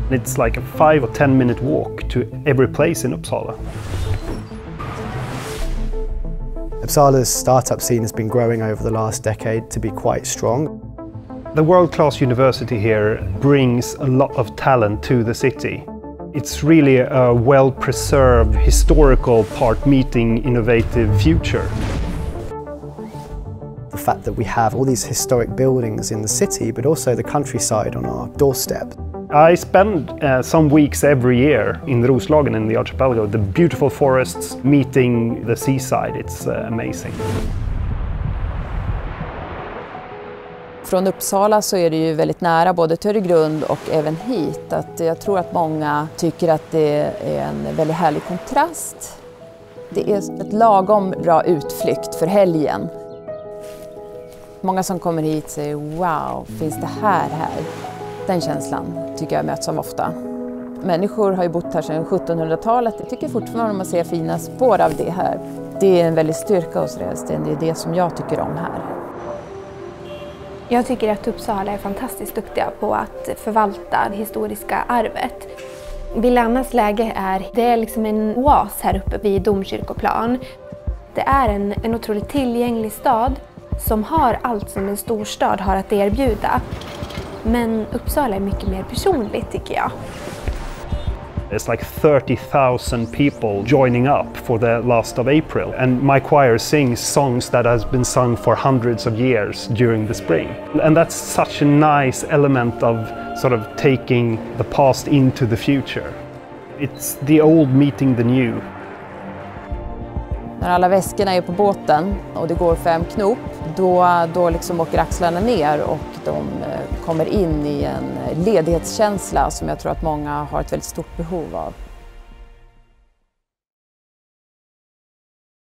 It's like a 5 or 10 minute walk to every place in Uppsala. Uppsala's startup scene has been growing over the last decade to be quite strong. The world-class university here brings a lot of talent to the city. It's really a well-preserved historical part meeting innovative future. The fact that we have all these historic buildings in the city, but also the countryside on our doorstep. I spend some weeks every year in Roslagen in the archipelago, the beautiful forests meeting the seaside. It's amazing. Från Uppsala så är det ju väldigt nära både till Öregrund och även hit. Att jag tror att många tycker att det är en väldigt härlig kontrast. Det är ett lagom bra utflykt för helgen. Många som kommer hit säger wow, finns det här? Den känslan tycker jag möts av ofta. Människor har ju bott här sedan 1700-talet. Jag tycker fortfarande man ser fina spår av det här. Det är en väldig styrka hos Rävsten. Det är det som jag tycker om här. Jag tycker att Uppsala är fantastiskt duktiga på att förvalta det historiska arvet. Villannas läge är liksom en oas här uppe vid Domkyrkoplan. Det är en otroligt tillgänglig stad som har allt som en storstad har att erbjuda. Men Uppsala är mycket mer personligt tycker jag. It's like 30,000 people joining up for the last of April, and my choir sings songs that has been sung for hundreds of years during the spring. And that's such a nice element of sort of taking the past into the future. It's the old meeting the new. När alla väskorna är på båten och det går 5 knop, då liksom åker axlarna ner och de kommer in i en ledighetskänsla som jag tror att många har ett väldigt stort behov av.